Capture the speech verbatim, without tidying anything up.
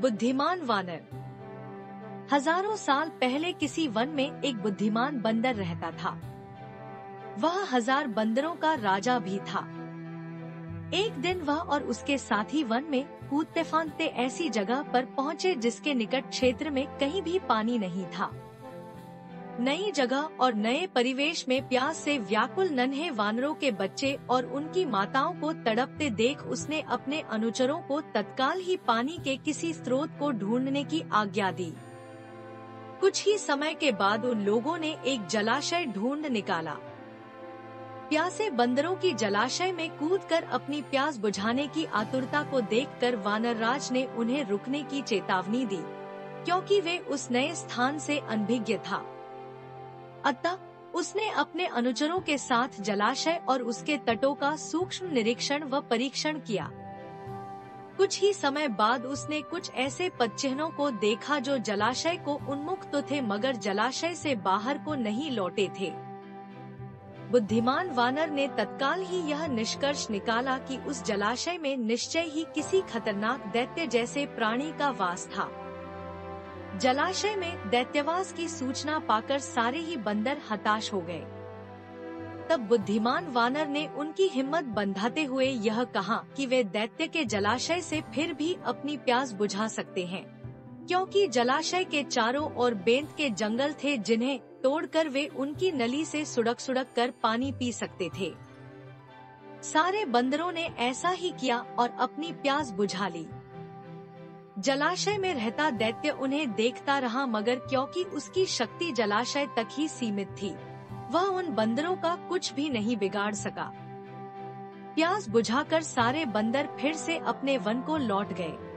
बुद्धिमान वानर। हजारों साल पहले किसी वन में एक बुद्धिमान बंदर रहता था। वह हजार बंदरों का राजा भी था। एक दिन वह और उसके साथी वन में कूदते फांदते ऐसी जगह पर पहुँचे जिसके निकट क्षेत्र में कहीं भी पानी नहीं था। नई जगह और नए परिवेश में प्यास से व्याकुल नन्हे वानरों के बच्चे और उनकी माताओं को तड़पते देख उसने अपने अनुचरों को तत्काल ही पानी के किसी स्रोत को ढूंढने की आज्ञा दी। कुछ ही समय के बाद उन लोगों ने एक जलाशय ढूंढ निकाला। प्यासे बंदरों की जलाशय में कूदकर अपनी प्यास बुझाने की आतुरता को देखकर वानरराज ने उन्हें रुकने की चेतावनी दी, क्योंकि वे उस नए स्थान से अनभिज्ञ था। अतः उसने अपने अनुचरों के साथ जलाशय और उसके तटों का सूक्ष्म निरीक्षण व परीक्षण किया। कुछ ही समय बाद उसने कुछ ऐसे पदचिह्नों को देखा जो जलाशय को उन्मुख तो थे मगर जलाशय से बाहर को नहीं लौटे थे। बुद्धिमान वानर ने तत्काल ही यह निष्कर्ष निकाला कि उस जलाशय में निश्चय ही किसी खतरनाक दैत्य जैसे प्राणी का वास था। जलाशय में दैत्यवास की सूचना पाकर सारे ही बंदर हताश हो गए। तब बुद्धिमान वानर ने उनकी हिम्मत बंधाते हुए यह कहा कि वे दैत्य के जलाशय से फिर भी अपनी प्यास बुझा सकते हैं, क्योंकि जलाशय के चारों ओर बेंत के जंगल थे जिन्हें तोड़कर वे उनकी नली से सुड़क सुड़क कर पानी पी सकते थे। सारे बंदरों ने ऐसा ही किया और अपनी प्यास बुझा ली। जलाशय में रहता दैत्य उन्हें देखता रहा मगर क्योंकि उसकी शक्ति जलाशय तक ही सीमित थी, वह उन बंदरों का कुछ भी नहीं बिगाड़ सका। प्यास बुझाकर सारे बंदर फिर से अपने वन को लौट गए।